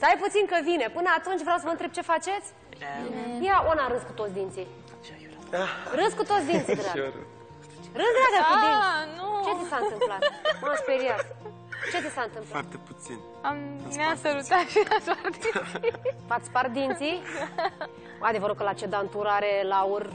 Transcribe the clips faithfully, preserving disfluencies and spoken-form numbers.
Stai puțin că vine. Până atunci vreau să vă întreb ce faceți? Ia, Ona, râs cu toți dinții. Râs cu toți dinții, dragă. Râs, dragă, cu dinții. Ce ți s-a întâmplat? M-am speriat. Ce ți s-a întâmplat? Foarte puțin. Am ne-a sărutat și a spart dinții. V-ați spart dinții? Adevărul că la cedantură are laur.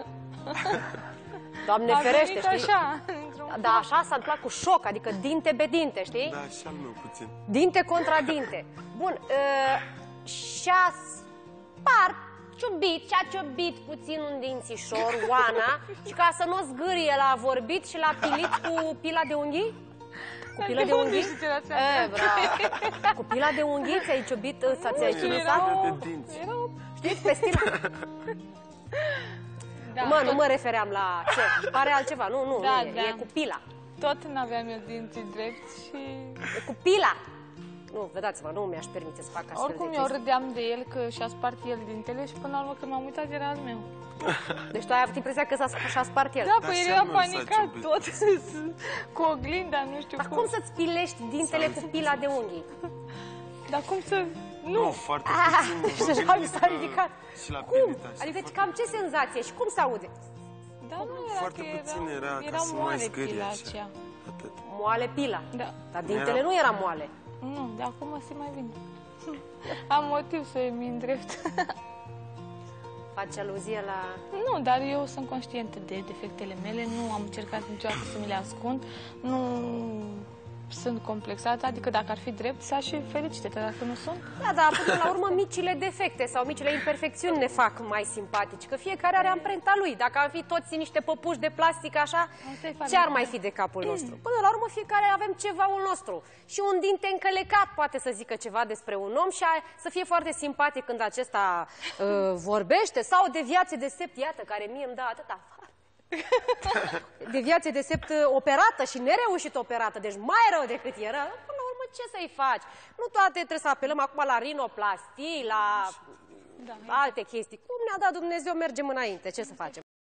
Doamne ferește, știi? Așa, da, așa s-a întâmplat cu șoc, adică dinte be dinte, știi? Da, și al meu puțin. Dinte contra dinte. Bun, uh, și-a spart, ciubit, și-a ciubit puțin un dințișor, Oana, și ca să nu zgârie, l-a vorbit și l-a pilit cu pila de unghii? Cu pila de unghii? E, bravo. Cu pila de unghii ți-ai ciubit, ți-ai ciubit? Știți, pe stil? Da, mă, tot... nu mă refeream la ce, pare altceva, nu, nu, da, nu e, da. e cu pila. Tot n-aveam eu dinții drepți și... E cu pila. Nu, vedeți-vă, nu mi-aș permite să fac astfel Oricum, de eu chestii. râdeam de el că și-a spart el dintele și până la urmă când m-am uitat era al meu. Deci tu ai avut impresia că și-a spart el. Da, Da, păi și el al a meu panicat s-a tot cu oglinda, nu știu Dar cum. cum să-ți pilești dintele cu pila de unghii? Dar cum să... Nu, Nu, foarte Ah, puțin. și deja mi s-a ridicat. Și la Cum? pilit așa. Adică cam ce senzație și cum se aude? dar nu era Foarte că puțin era, era, ca era să nu mai moale scârie pila așa. aceea. Atât. Moale pila. Da. Dar dintele nu era moale. Nu, de acum se mai vine. Am motiv să-mi îndrept. Faci aluzie la... Nu, dar eu sunt conștientă de defectele mele, nu am încercat niciodată să mi le ascund, nu sunt complexată, adică dacă ar fi drept, s-aș și fericite, dar dacă nu sunt... Da, dar până la urmă micile defecte sau micile imperfecțiuni ne fac mai simpatici, că fiecare are amprenta lui. Dacă am fi toți niște păpuși de plastic așa, ce ar mai fi de capul nostru? Până la urmă fiecare avem cevaul nostru. Și un dinte încălecat poate să zică ceva despre un om și a, să fie foarte simpatic când acesta uh, vorbește, sau deviație de sept, iată, care mie îmi dă atâta afară. Deviație de sept operată și nereușit operată, deci mai rău decât era. Până la urmă, ce să-i faci? Nu toate trebuie să apelăm acum la rinoplastii, la Da, alte chestii. Cum ne-a dat Dumnezeu, mergem înainte. Ce să facem?